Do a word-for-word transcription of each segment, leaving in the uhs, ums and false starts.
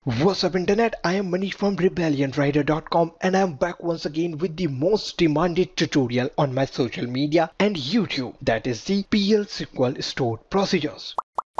What's up internet, I am Manish from Rebellion Rider dot com and I am back once again with the most demanded tutorial on my social media and YouTube, that is the P L S Q L stored procedures.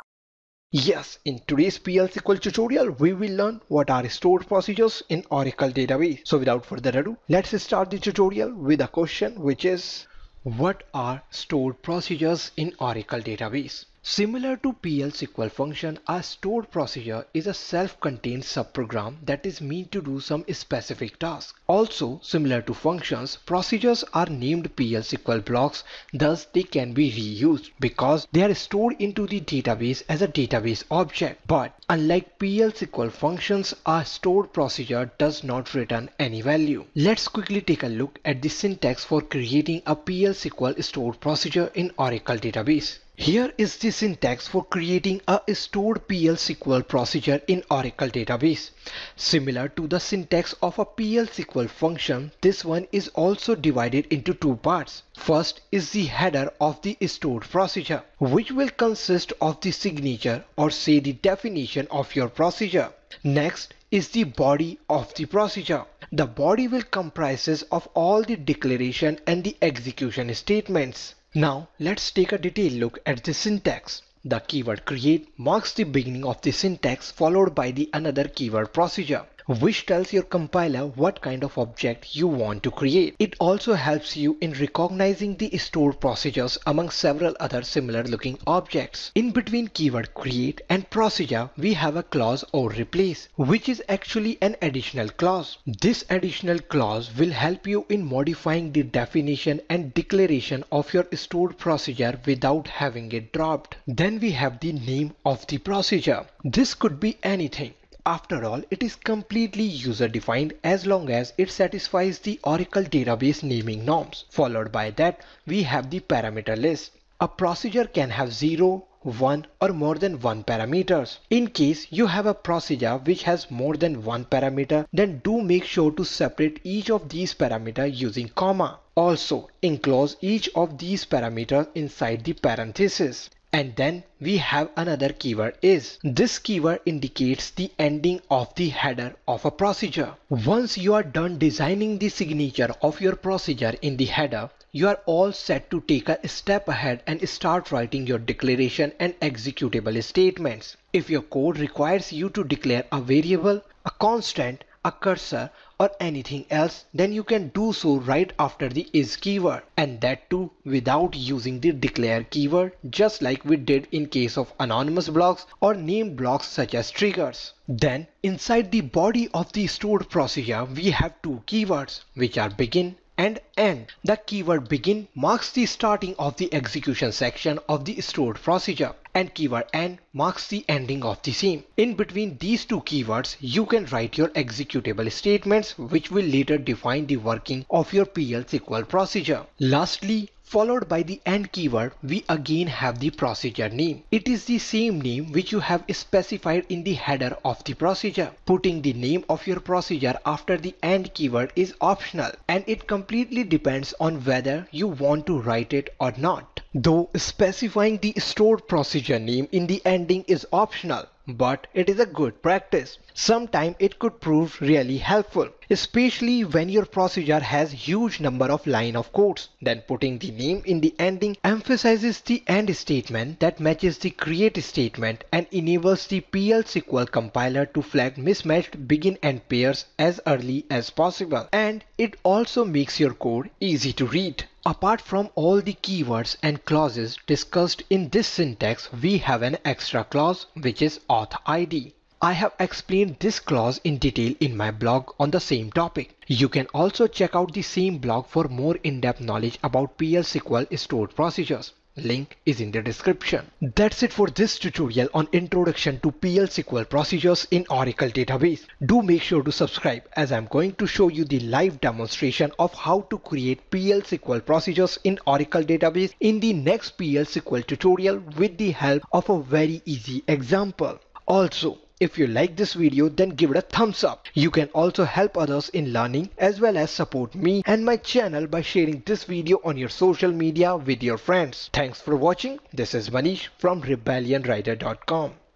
Yes, in today's P L S Q L tutorial, we will learn what are stored procedures in Oracle database. So without further ado, let's start the tutorial with a question, which is, what are stored procedures in Oracle database? Similar to P L S Q L function, a stored procedure is a self-contained subprogram that is meant to do some specific task. Also, similar to functions, procedures are named P L S Q L blocks, thus they can be reused because they are stored into the database as a database object. But unlike P L S Q L functions, a stored procedure does not return any value. Let's quickly take a look at the syntax for creating a P L S Q L stored procedure in Oracle database. Here is the syntax for creating a stored P L S Q L procedure in Oracle database. Similar to the syntax of a P L S Q L function, this one is also divided into two parts. First is the header of the stored procedure, which will consist of the signature or say the definition of your procedure. Next is the body of the procedure. The body will comprises of all the declaration and the execution statements. Now let's take a detailed look at the syntax. The keyword create marks the beginning of the syntax followed by the another keyword procedure, which tells your compiler what kind of object you want to create. It also helps you in recognizing the stored procedures among several other similar looking objects. In between keyword create and procedure, we have a clause or replace, which is actually an additional clause. This additional clause will help you in modifying the definition and declaration of your stored procedure without having it dropped. Then we have the name of the procedure. This could be anything. After all, it is completely user defined as long as it satisfies the Oracle database naming norms. Followed by that, we have the parameter list. A procedure can have zero, one or more than one parameters. In case you have a procedure which has more than one parameter, then do make sure to separate each of these parameters using comma. Also, enclose each of these parameters inside the parenthesis. And then we have another keyword is. This keyword indicates the ending of the header of a procedure. Once you are done designing the signature of your procedure in the header, you are all set to take a step ahead and start writing your declaration and executable statements. If your code requires you to declare a variable, a constant, a cursor or anything else, then you can do so right after the is keyword, and that too without using the declare keyword, just like we did in case of anonymous blocks or name blocks such as triggers. Then inside the body of the stored procedure, we have two keywords which are begin and end. The keyword begin marks the starting of the execution section of the stored procedure, and keyword end marks the ending of the same. In between these two keywords, you can write your executable statements, which will later define the working of your P L S Q L procedure. Lastly, followed by the end keyword, we again have the procedure name. It is the same name which you have specified in the header of the procedure. Putting the name of your procedure after the end keyword is optional, and it completely depends on whether you want to write it or not. Though specifying the stored procedure name in the ending is optional, but it is a good practice. Sometimes it could prove really helpful, especially when your procedure has huge number of line of codes. Then putting the name in the ending emphasizes the end statement that matches the create statement and enables the P L S Q L compiler to flag mismatched begin end pairs as early as possible. And it also makes your code easy to read. Apart from all the keywords and clauses discussed in this syntax, we have an extra clause which is auth I D. I have explained this clause in detail in my blog on the same topic. You can also check out the same blog for more in-depth knowledge about P L S Q L stored procedures. Link is in the description. That's it for this tutorial on introduction to P L S Q L procedures in Oracle database. Do make sure to subscribe, as I'm going to show you the live demonstration of how to create P L S Q L procedures in Oracle database in the next P L S Q L tutorial with the help of a very easy example. Also, if you like this video, then give it a thumbs up. You can also help others in learning as well as support me and my channel by sharing this video on your social media with your friends. Thanks for watching. This is Manish from Rebellion Rider dot com.